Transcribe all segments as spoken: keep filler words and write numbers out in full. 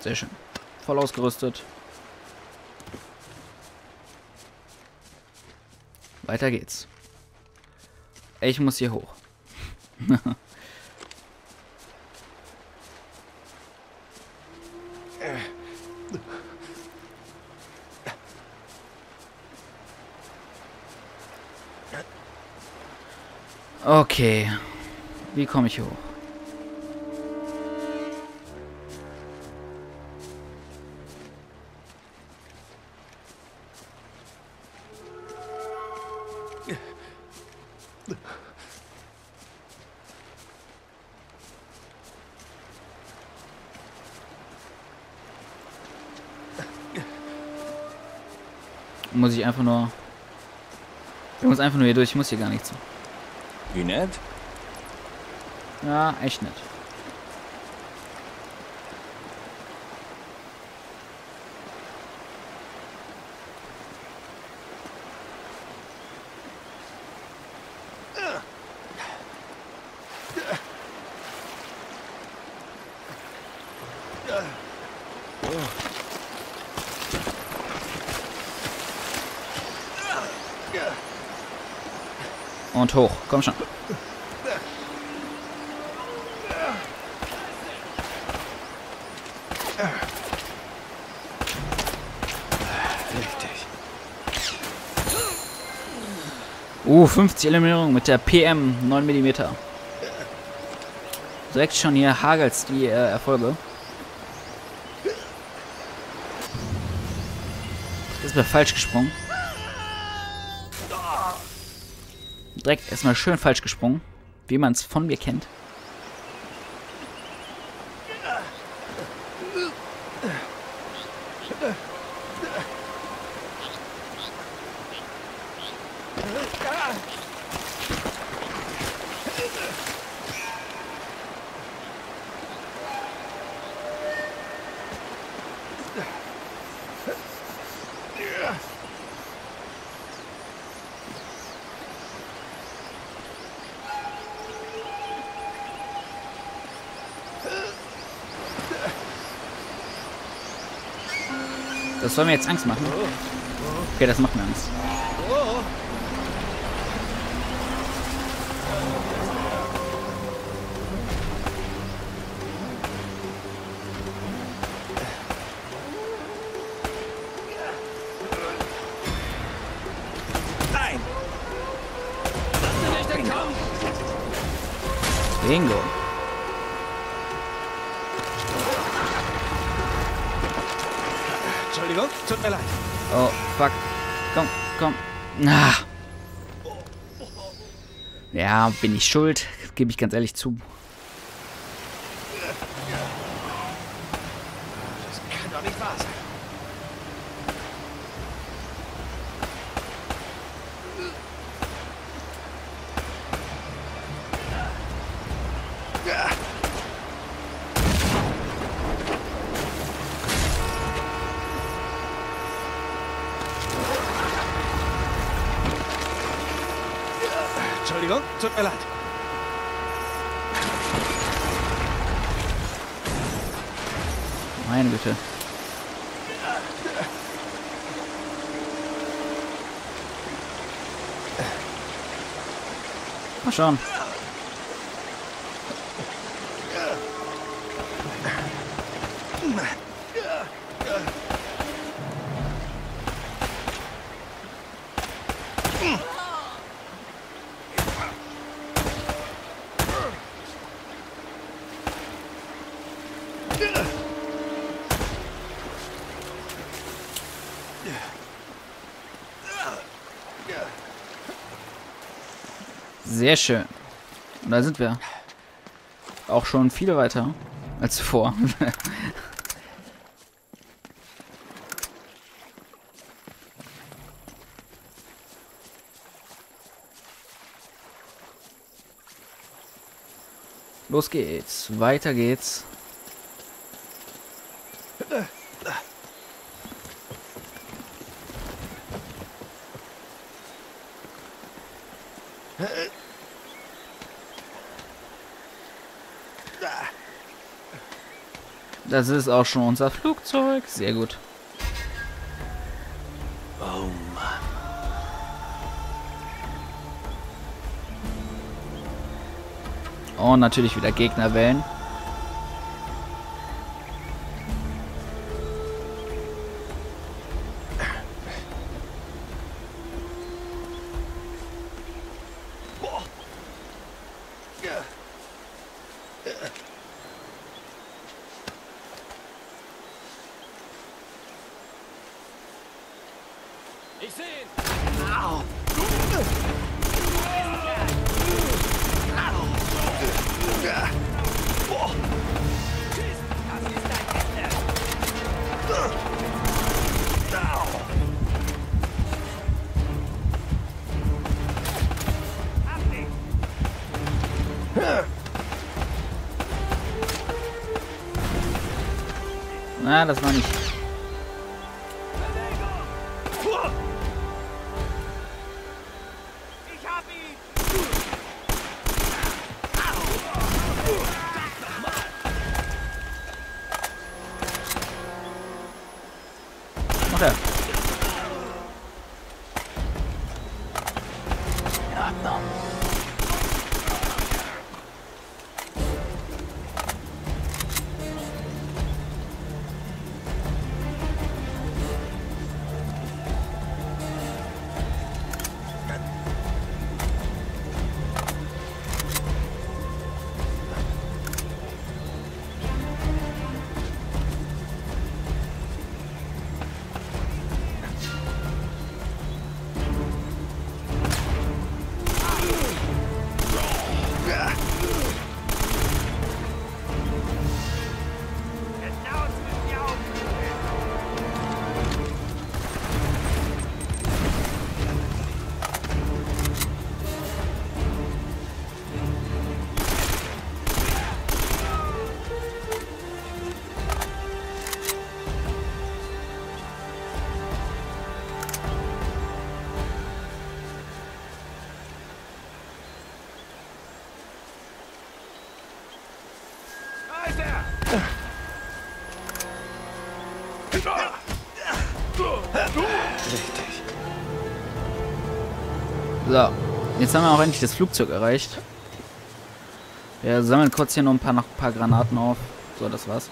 Sehr schön. Voll ausgerüstet. Weiter geht's. Ich muss hier hoch. Okay. Wie komme ich hoch? Muss ich einfach nur... Ich muss einfach nur hier durch, ich muss hier gar nichts. Wie nett? Ja, echt nett. Und hoch, komm schon. Richtig. Uh, fünfzig Eliminierungen mit der P M neun Millimeter. Direkt schon hier hagelt's die äh, Erfolge. Das ist mir falsch gesprungen. Direkt erstmal schön falsch gesprungen, wie man es von mir kennt. Das soll mir jetzt Angst machen. Okay, das macht mir Angst. Nein! Bingo. Entschuldigung, tut mir leid. Oh, fuck. Komm, komm. Ah. Ja, bin ich schuld. Gebe ich ganz ehrlich zu. Das kann doch nicht wahr sein. Entschuldigung, tut mir leid. Meine Güte. Mal schauen. Sehr schön. Und da sind wir. Auch schon viel weiter als zuvor. Los geht's. Weiter geht's. Das ist auch schon unser Flugzeug. Sehr gut. Oh Mann. Und natürlich wieder Gegnerwellen. Ich sehe ihn. Au. Na, das war nicht. Ich hab ihn. Mach er. In Ordnung. Richtig. So, jetzt haben wir auch endlich das Flugzeug erreicht. Wir sammeln kurz hier noch ein paar, noch ein paar Granaten auf. So, das war's.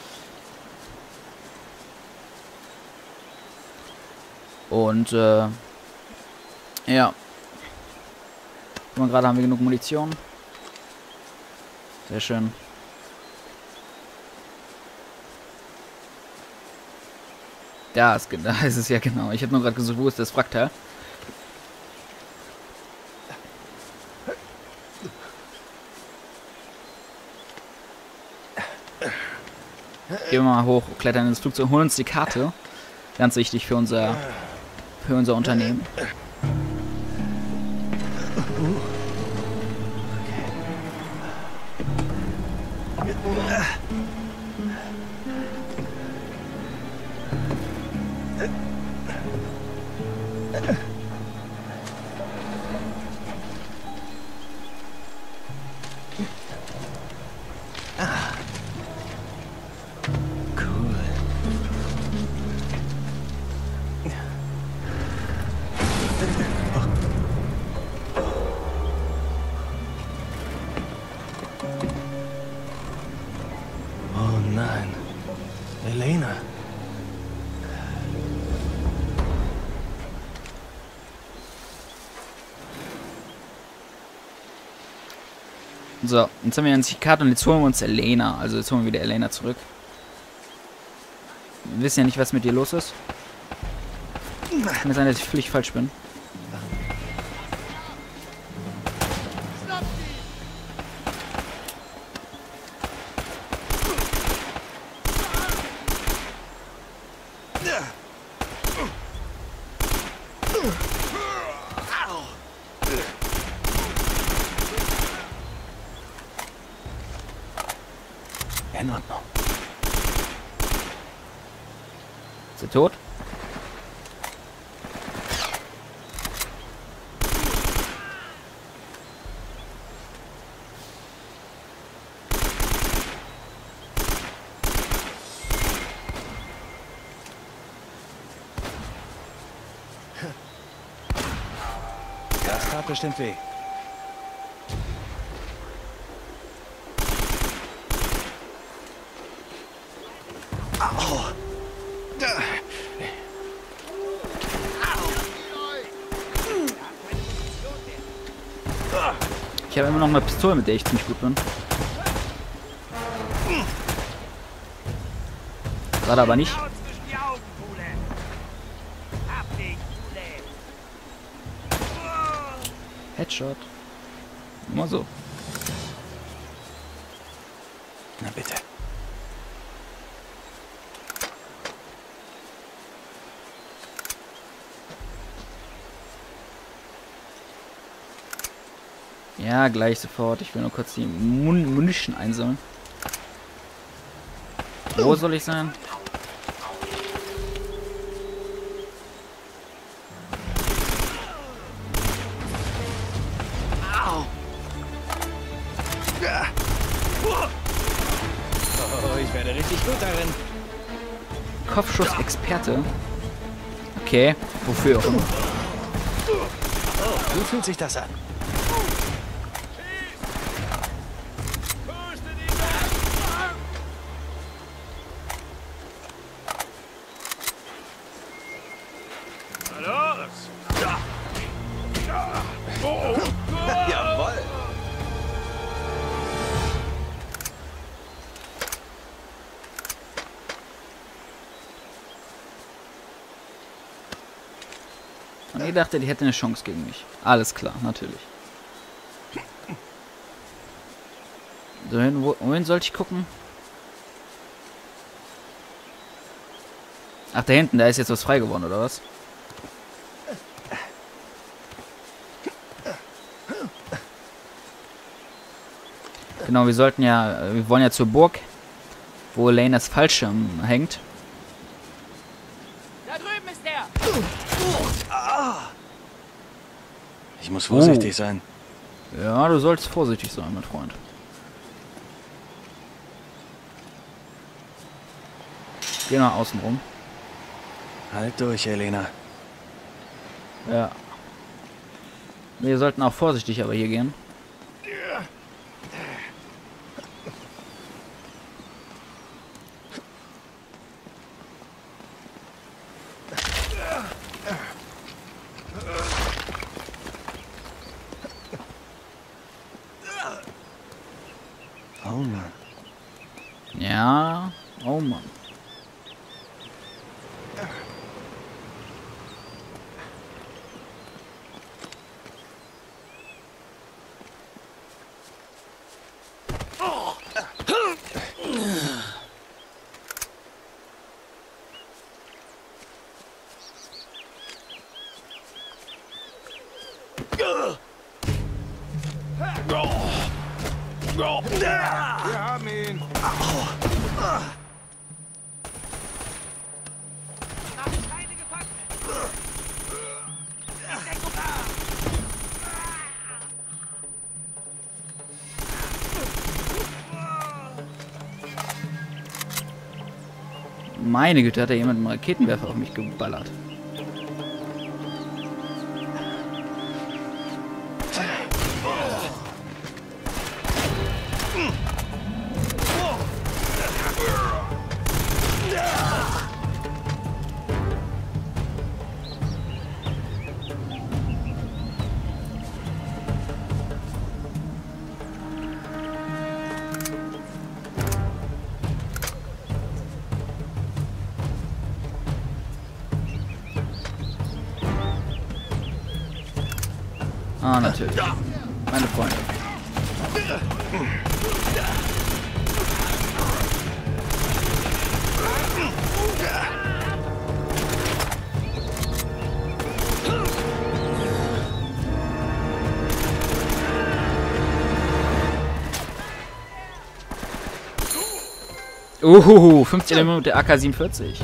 Und, äh, ja. Gerade haben wir genug Munition. Sehr schön. Da ist, da ist es ja genau. Ich habe nur gerade gesucht, wo ist das Fraktal? Gehen wir mal hoch, klettern ins Flugzeug, holen uns die Karte. Ganz wichtig für unser, für unser Unternehmen. Oh nein. Elena. So, jetzt haben wir uns die Karte und jetzt holen wir uns Elena. Also jetzt holen wir wieder Elena zurück. Wir wissen ja nicht, was mit dir los ist. Kann es sein, dass ich völlig falsch bin. In Ordnung. Ist sie tot? tat bestimmt weh. Au. Ich habe immer noch eine Pistole, mit der ich ziemlich gut bin. Gerade aber nicht. Headshot. Immer so. Na bitte. Ja, gleich sofort. Ich will nur kurz die Mun Munition einsammeln. Wo soll ich sein? Oh, ich werde richtig gut darin. Kopfschuss-Experte. Okay, wofür auch immer. Oh, wie fühlt sich das an? Jawohl. Und ich dachte, die hätte eine Chance gegen mich. Alles klar, natürlich. So, hin, wo, wohin sollte ich gucken? Ach, da hinten, da ist jetzt was frei geworden, oder was? Genau, wir sollten ja, wir wollen ja zur Burg, wo Elenas Fallschirm hängt. Da drüben ist er! Ich muss vorsichtig oh. sein. Ja, du sollst vorsichtig sein, mein Freund. Geh nach außen rum. Halt durch, Elena. Ja. Wir sollten auch vorsichtig aber hier gehen. Oh Mann. Ja, oh Mann. Wir haben ihn. Keine Gefangene! Meine Güte, hat da jemand einen Raketenwerfer auf mich geballert. Ah, natürlich. Meine Freunde. Uhuhu, fünfzig Minuten A K siebenundvierzig.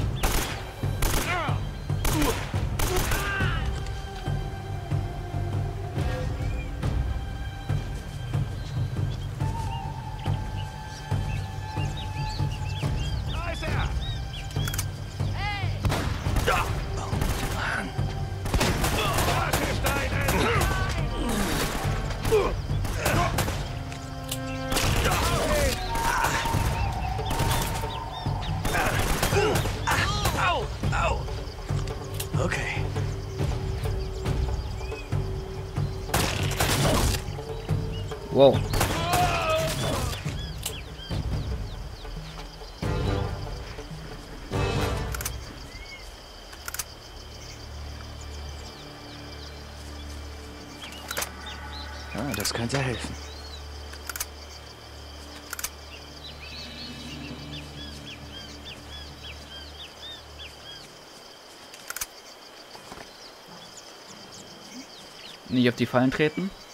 Wow. Ah, das könnte helfen. Nicht auf die Fallen treten.